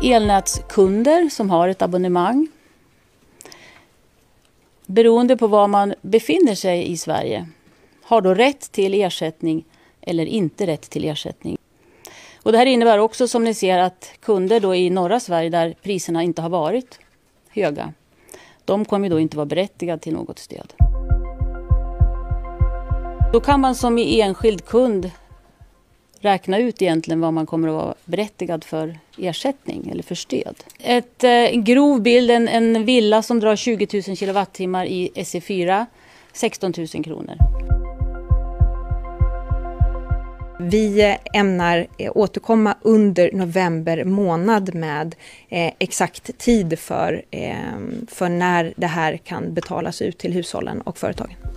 Elnätskunder som har ett abonnemang, beroende på var man befinner sig i Sverige, har då rätt till ersättning eller inte rätt till ersättning. Och det här innebär också, som ni ser, att kunder då i norra Sverige där priserna inte har varit höga, de kommer då inte vara berättigade till något stöd. Då kan man som enskild kund räkna ut egentligen vad man kommer att vara berättigad för ersättning eller för stöd. En grov bild, en villa som drar 20 000 kilowattimmar i SE4, 16 000 kronor. Vi ämnar återkomma under november månad med exakt tid för när det här kan betalas ut till hushållen och företagen.